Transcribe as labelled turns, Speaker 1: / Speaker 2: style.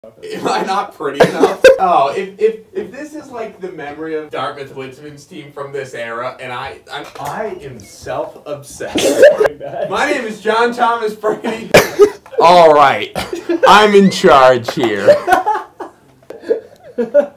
Speaker 1: Am I not pretty enough? Oh, if this is like the memory of Dartmouth Woodsman's team from this era, and I am self-obsessed. My name is John Thomas Brady. All right, I'm in charge here.